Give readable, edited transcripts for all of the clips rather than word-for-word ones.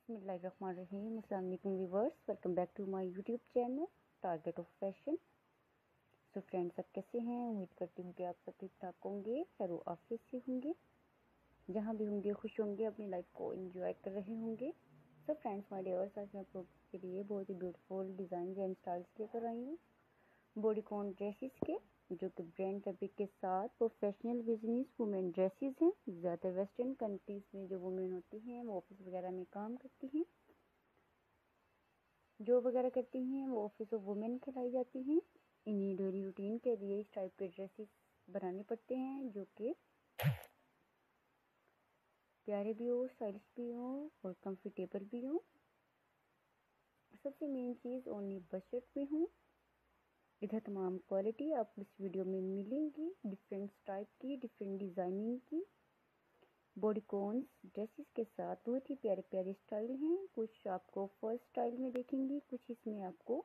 बिस्मिल्लाहिर्रहमानिर्रहीम। अस्सलाम वालेकुम viewers, welcome back to my YouTube channel target of fashion. So friends, सब कैसे हैं? उम्मीद करती हूँ कि आप सब ठीक ठाक होंगे, खैर आफियत से होंगे, जहाँ भी होंगे खुश होंगे, अपनी लाइफ को एंजॉय कर रहे होंगे। सो फ्रेंड्स माय डियर्स, आज मैं आप लोगों के लिए बहुत ही ब्यूटीफुल डिज़ाइन एंड स्टाइल्स लेकर आई हूँ बॉडीकॉन ड्रेसेस के, जो कि ब्रांड फैब्रिक के साथ प्रोफेशनल बिजनेस वुमेन ड्रेसेस हैं। ज़्यादातर वेस्टर्न कंट्रीज़ में जो वुमेन होती हैं वो ऑफिस वगैरह में काम करती हैं, जॉब वगैरह करती हैं, वो ऑफिस ऑफ वुमेन कहलाई जाती हैं। इन्हीं डेली रूटीन के लिए इस टाइप के ड्रेसेस बनाने पड़ते हैं, जो कि प्यारे भी हो, स्टाइलिश भी हो और कंफर्टेबल भी हो। सबसे मेन चीज़ ओनली बजट में हो। इधर तमाम क्वालिटी आपको इस वीडियो में मिलेंगी, डिफरेंट टाइप की, डिफरेंट डिज़ाइनिंग की बॉडीकॉन्स ड्रेसेस के साथ बहुत ही प्यारे प्यारे स्टाइल हैं। कुछ आपको फर्स्ट स्टाइल में देखेंगे, कुछ इसमें आपको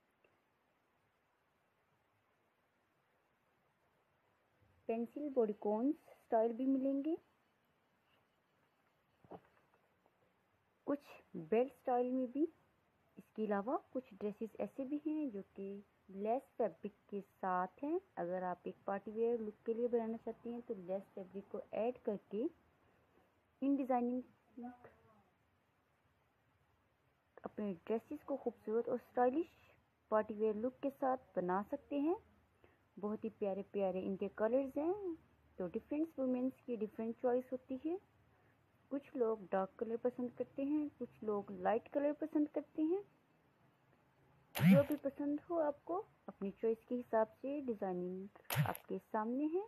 पेंसिल बॉडीकॉन्स स्टाइल भी मिलेंगे, कुछ बेल्ट स्टाइल में भी। इसके अलावा कुछ ड्रेसेस ऐसे भी हैं जो कि लेस फैब्रिक के साथ हैं। अगर आप एक पार्टी वेयर लुक के लिए बनाना चाहती हैं तो लेस फैब्रिक को ऐड करके इन डिज़ाइनिंग अपने ड्रेसेस को खूबसूरत और स्टाइलिश पार्टी वेयर लुक के साथ बना सकते हैं। बहुत ही प्यारे प्यारे इनके कलर्स हैं, तो डिफरेंट वुमेन्स की डिफरेंट चॉइस होती है। कुछ लोग डार्क कलर पसंद करते हैं, कुछ लोग लाइट कलर पसंद करते हैं। जो भी पसंद हो आपको, अपनी चॉइस के हिसाब से डिज़ाइनिंग आपके सामने है।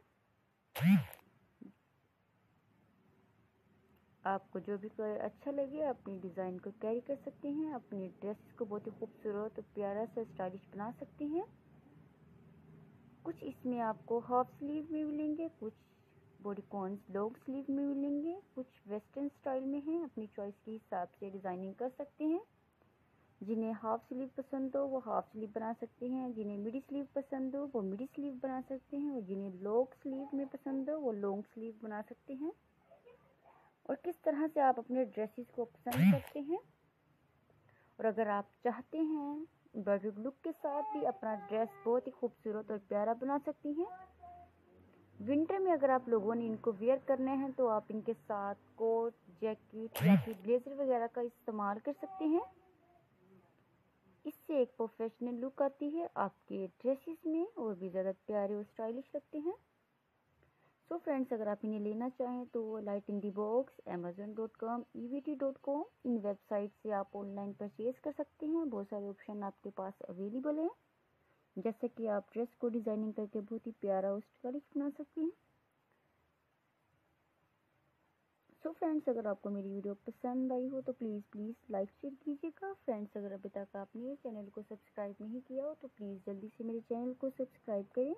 आपको जो भी कलर अच्छा लगे अपनी डिज़ाइन को कैरी कर सकते हैं, अपने ड्रेस को बहुत ही खूबसूरत और प्यारा सा स्टाइलिश बना सकते हैं। कुछ इसमें आपको हाफ स्लीव में मिलेंगे, कुछ बॉडीकॉन्स लॉन्ग स्लीव में मिलेंगे, कुछ वेस्टर्न स्टाइल में हैं। अपनी चॉइस के हिसाब से डिज़ाइनिंग कर सकते हैं। जिन्हें हाफ स्लीव पसंद हो वो हाफ स्लीव बना सकते हैं, जिन्हें मिडी स्लीव पसंद हो वो मिडी स्लीव बना सकते हैं, और जिन्हें लॉन्ग स्लीव में पसंद हो वो लॉन्ग स्लीव बना सकते हैं। और किस तरह से आप अपने ड्रेसेस को पसंद करते हैं, और अगर आप चाहते हैं एम्ब्रॉयडर्ड लुक के साथ भी अपना ड्रेस बहुत ही खूबसूरत और प्यारा बना सकती हैं। विंटर में अगर आप लोगों ने इनको वेयर करने हैं तो आप इनके साथ कोट, जैकेट या फिर ब्लेजर वगैरह का इस्तेमाल कर सकते हैं। इससे एक प्रोफेशनल लुक आती है आपके ड्रेसेस में, और भी ज़्यादा प्यारे और स्टाइलिश लगते हैं। सो फ्रेंड्स, अगर आप इन्हें लेना चाहें तो light in the box, amazon.com, evt.com, इन वेबसाइट से आप ऑनलाइन परचेज कर सकते हैं। बहुत सारे ऑप्शन आपके पास अवेलेबल हैं, जैसे कि आप ड्रेस को डिज़ाइनिंग करके बहुत ही प्यारा और स्टाइलिश बना सकते हैं। सो फ्रेंड्स, अगर आपको मेरी वीडियो पसंद आई हो तो प्लीज़ लाइक शेयर कीजिएगा। फ्रेंड्स, अगर अभी तक आपने मेरे चैनल को सब्सक्राइब नहीं किया हो तो प्लीज़ जल्दी से मेरे चैनल को सब्सक्राइब करें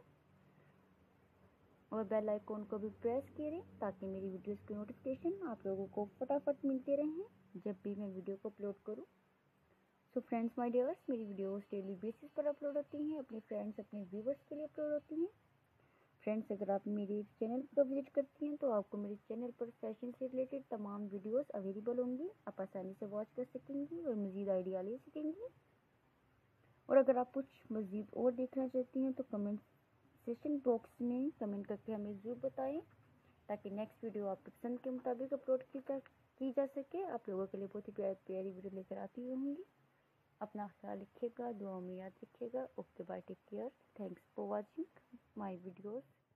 और बेल आइकॉन को भी प्रेस करें, ताकि मेरी वीडियोस की नोटिफिकेशन आप लोगों को फटाफट मिलते रहें जब भी मैं वीडियो को अपलोड करूं। सो फ्रेंड्स माय डियर्स, मेरी वीडियोस डेली बेसिस पर अपलोड होती हैं, अपने फ्रेंड्स अपने व्यूवर्स के लिए अपलोड होती हैं। फ्रेंड्स, अगर आप मेरे चैनल पर विजिट करती हैं तो आपको मेरे चैनल पर फैशन से रिलेटेड तमाम वीडियोस अवेलेबल होंगी। आप आसानी से वॉच कर सकेंगी और मज़ीद आइडिया ले सकेंगी। और अगर आप कुछ मज़ीद और देखना चाहती हैं तो कमेंट सेक्शन बॉक्स में कमेंट करके हमें ज़रूर बताएं, ताकि नेक्स्ट वीडियो आपकी पसंद के मुताबिक अपलोड की जा सके। आप लोगों के लिए बहुत ही प्यारी वीडियो लेकर आती रहूँगी। अपना ख्याल रखिएगा, दुआ में याद रखिएगा। Okay, bye, take care, thanks for watching my videos.